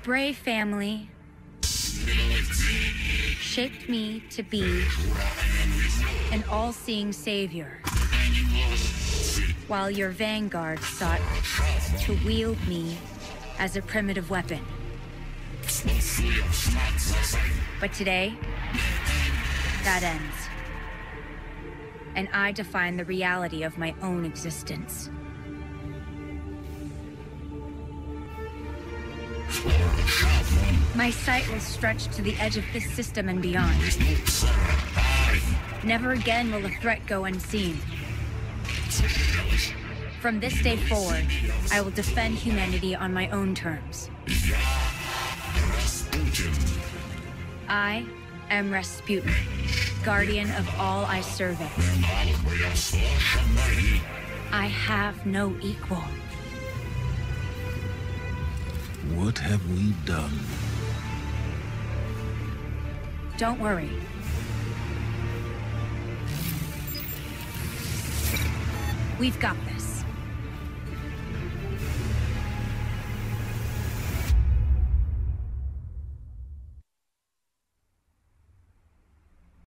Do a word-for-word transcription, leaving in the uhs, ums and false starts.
brave family shaped me to be an all-seeing savior, while your vanguard sought to wield me as a primitive weapon. But today, that ends. And I define the reality of my own existence. My sight will stretch to the edge of this system and beyond. Never again will a threat go unseen. From this day forward, I will defend humanity on my own terms. I am Rasputin, guardian of all I survey. I have no equal. What have we done? Don't worry. We've got this.